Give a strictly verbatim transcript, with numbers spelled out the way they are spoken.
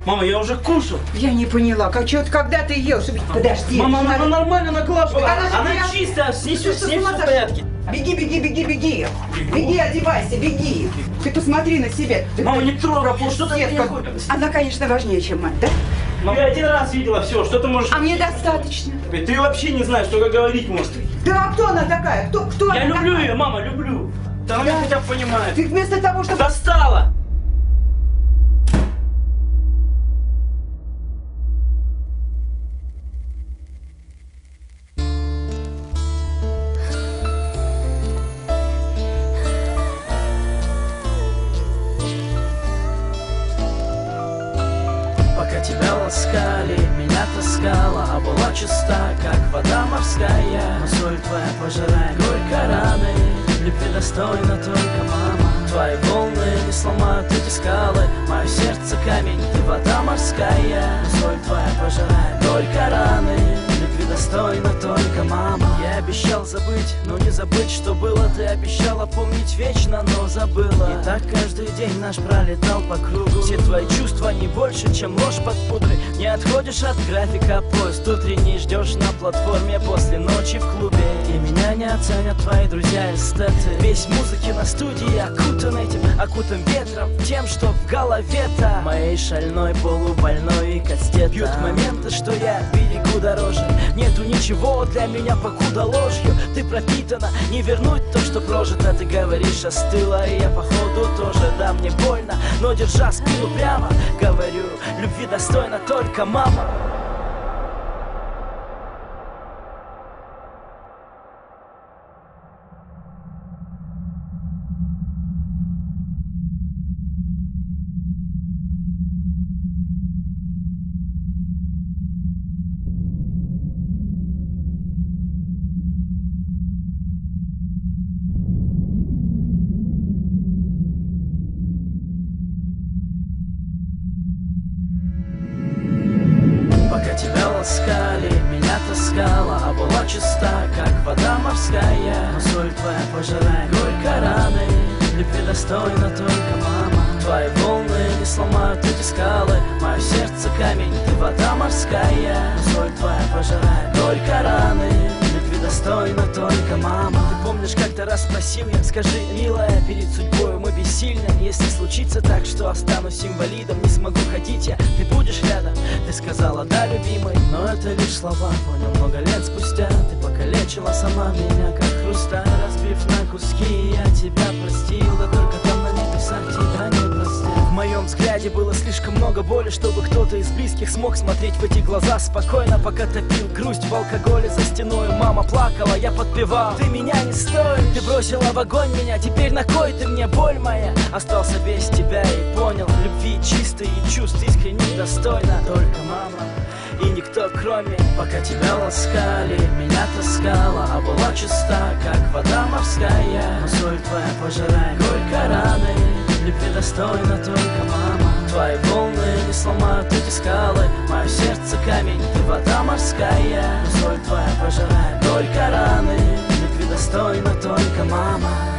Мама, я уже кушал. Я не поняла, как что-то когда ты ел? Подожди. Мама, она надо... нормально наклапала. Она, она прям... чистая, с ней все в порядке. Беги, беги, беги, беги. Беги, одевайся, беги. Ты посмотри на себя. Мама, не трогай, что ты не как... Она, конечно, важнее, чем мать, да? Мама, я один раз видела все, что ты можешь... А мне достаточно. Ты вообще не знаешь, что говорить может. Да, а кто она такая? Кто, кто я она люблю такая? ее, мама, люблю. Да она меня хотя бы понимает. Ты вместо того, чтобы... Достала! Пока тебя ласкали, меня таскала, а была чиста, как вода морская. Но соль твоя пожирает горько раны, любви достойна только мама. Твои волны не сломают эти скалы, мое сердце камень, ты вода морская. Но соль твоя пожирает горько раны, любви достойна только мама. Я обещал забыть, но не забыть, что было. Ты обещала помнить вечно, но забыла. И так каждый день наш пролетал по кругу. Все твои чувства не больше, чем ложь под пудрой. Не отходишь от графика, поезд утренний ждешь на платформе после ночи в клубе. И меня не оценят твои друзья-эстеты. Весь музыки на студии окутан этим, окутан ветром, тем, что в голове-то моей шальной, полубольной кастеты. Бьют моменты, что я берегу дороже. Нету ничего для меня, покуда ложью ты пропитана. Не вернуть то, что прожито, ты говоришь, остыла. И я походу тоже, да, мне больно, но держа спину прямо, говорю, любви достойна только мама. Таскали, меня таскала, а была чиста, как вода морская. Но соль твоя пожирает горько раны, любви достойна только мама. Твои волны не сломают эти скалы, мое сердце камень, ты вода морская. Но соль твоя пожирает горько раны, любви достойна только мама. Ты помнишь, как-то раз спросил я, скажи, милая, перед судьбой мы бессильны. Если случится так, что останусь инвалидом, не смогу ходить я, ты будешь рядом? Ты сказала, да, любимый, но это лишь слова. Понял много лет спустя, ты покалечила сама меня, как хрусталь, разбив на куски. Я тебя простил, да только там на небесах тебя не простил. В моем взгляде было слишком много боли, чтобы кто-то из близких смог смотреть в эти глаза спокойно, пока топил грусть в алкоголе за стеной. Мама плакала, я подпевал, ты меня не стоишь. Ты бросила в огонь меня, теперь на кой ты мне, боль моя? Остался без тебя и понял, любви чистой и чувств искренних достойна только мама. И никто кроме, пока тебя ласкали, меня таскала, а была чиста, как вода морская. Но соль твоя пожирает горько раны, любви достойна только мама. Твои волны не сломают эти скалы, мое сердце камень, ты вода морская. Но соль твоя пожирает горько раны, любви достойна только мама.